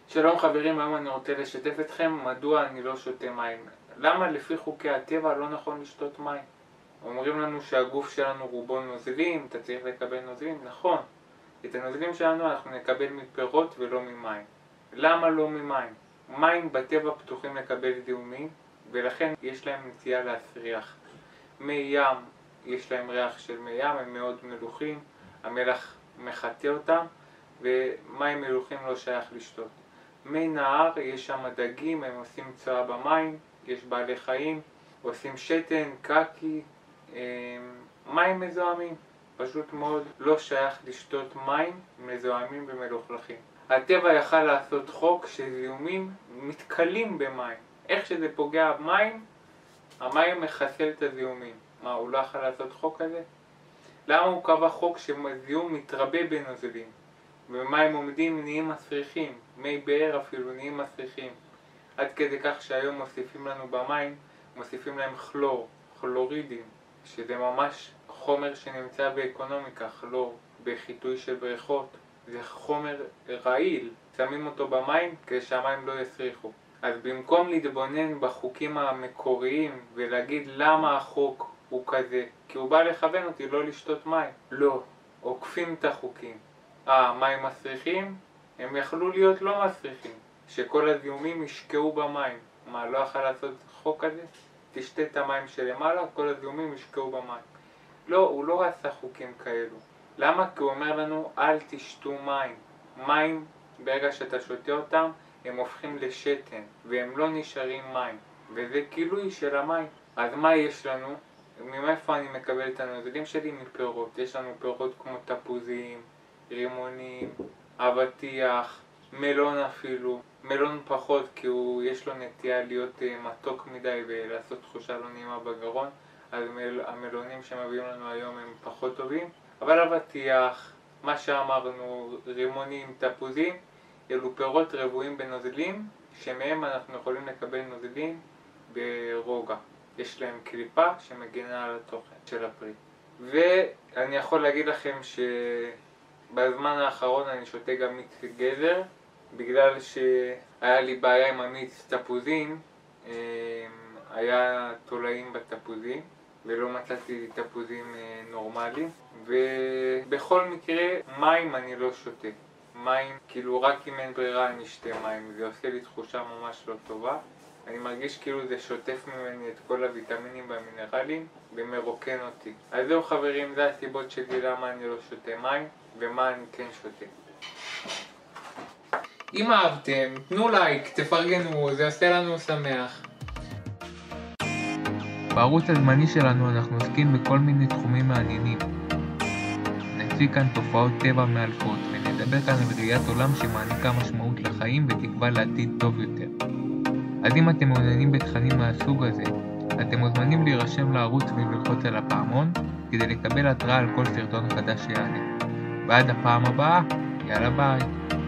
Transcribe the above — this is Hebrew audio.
שלום חברים, היום אני רוצה לשתף אתכם מדוע אני לא שותה מים. למה לפי חוקי הטבע לא נכון לשתות מים? אומרים לנו שהגוף שלנו רובו נוזלים, אתה צריך לקבל נוזלים, נכון. את הנוזלים שלנו אנחנו נקבל מפירות ולא ממים. למה לא ממים? מים בטבע פתוחים לקבל זיהומים, ולכן יש להם נטייה להסריח. מי ים, יש להם ריח של מי ים, הם מאוד מלוחים, המלח מחטא אותם, ומים מלוחים לא שייך לשתות. מי נהר, יש שם דגים, הם עושים צואה במים, יש בעלי חיים, עושים שתן, קקי, מים מזוהמים. פשוט מאוד לא שייך לשתות מים מזוהמים ומלוכלכים. הטבע יכל לעשות חוק שזיהומים מתקלים במים. איך שזה פוגע במים, המים מחסל את הזיהומים. מה, הוא לא יכל לעשות חוק כזה? למה הוא קבע חוק שזיהום מתרבה בנוזלים? ומים עומדים נהיים מסריחים, מי באר אפילו נהיים מסריחים. עד כדי כך שהיום מוסיפים לנו במים, מוסיפים להם כלור, כלורידים, שזה ממש חומר שנמצא באקונומיקה, כלור, בחיטוי של בריכות. זה חומר רעיל, שמים אותו במים כדי שהמים לא יסריחו. אז במקום להתבונן בחוקים המקוריים ולהגיד למה החוק הוא כזה, כי הוא בא לכוון אותי לא לשתות מים. לא, עוקפים את החוקים. מים מסריחים? הם יכלו להיות לא מסריחים. שכל הזיהומים ישקעו במים. מה, לא יכול לעשות חוק כזה? תשתה את המים שלמעלה, כל הזיהומים ישקעו במים. לא, הוא לא עשה חוקים כאלו. למה? כי הוא אומר לנו, אל תשתו מים. מים, ברגע שאתה שותה אותם, הם הופכים לשתן, והם לא נשארים מים. וזה גילוי של המים. אז מה יש לנו? מאיפה אני מקבל את הנוזלים שלי? מפירות. יש לנו פירות כמו תפוזים, רימונים, אבטיח, מלון אפילו. מלון פחות כי יש לו נטייה להיות מתוק מדי ולעשות תחושה לא נעימה בגרון. אז המלונים שמביאים לנו היום הם פחות טובים. אבל אבטיח, מה שאמרנו, רימונים, תפוזים, אלו פירות רבועים בנוזלים, שמהם אנחנו יכולים לקבל נוזלים ברוגע. יש להם קליפה שמגינה על התוכן של הפרי. ואני יכול להגיד לכם שבזמן האחרון אני שותה גם מיץ גזר, בגלל שהיה לי בעיה עם המיץ תפוזים, היה תולעים בתפוזים, ולא מצאתי תפוזים נורמליים. ובכל מקרה, מים אני לא שותה. מים, כאילו רק אם אין ברירה אני אשתה מים, זה עושה לי תחושה ממש לא טובה. אני מרגיש כאילו זה שוטף ממני את כל הוויטמינים והמינרלים ומרוקן אותי. אז זהו חברים, זה הסיבות שלי למה אני לא שותה מים ומה אני כן שותה. אם אהבתם, תנו לייק, תפרגנו, זה עושה לנו שמח. בערוץ הזמני שלנו אנחנו עוסקים בכל מיני תחומים מעניינים. נציג כאן תופעות טבע מאלפות ונדבר כאן על ראיית עולם שמעניקה משמעות לחיים ותקווה לעתיד טוב יותר. אז אם אתם מעוניינים בתכנים מהסוג הזה, אתם מוזמנים להירשם לערוץ וללחוץ על הפעמון כדי לקבל התראה על כל סרטון חדש שיעלה. ועד הפעם הבאה, יאללה ביי.